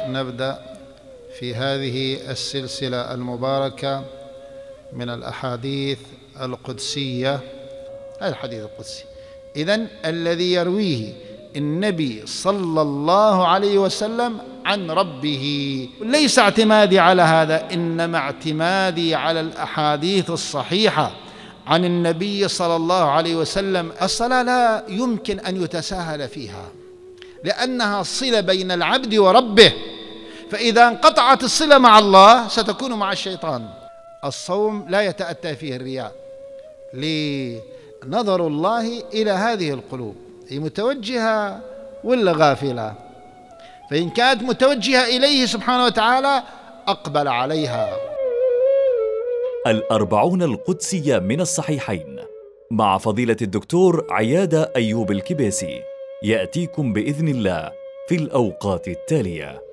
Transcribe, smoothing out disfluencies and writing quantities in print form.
نبدأ في هذه السلسلة المباركة من الأحاديث القدسية. الحديث القدسي إذن الذي يرويه النبي صلى الله عليه وسلم عن ربه. ليس اعتمادي على هذا، إنما اعتمادي على الأحاديث الصحيحة عن النبي صلى الله عليه وسلم. الصلاة لا يمكن أن يتساهل فيها، لأنها صلة بين العبد وربه، فإذا انقطعت الصلة مع الله ستكون مع الشيطان. الصوم لا يتأتى فيه الرياء، لنظر الله إلى هذه القلوب، هي متوجهة ولا غافلة؟ فإن كانت متوجهة إليه سبحانه وتعالى أقبل عليها. 40 القدسية من الصحيحين مع فضيلة الدكتور عيادة أيوب الكباسي، يأتيكم بإذن الله في الأوقات التالية.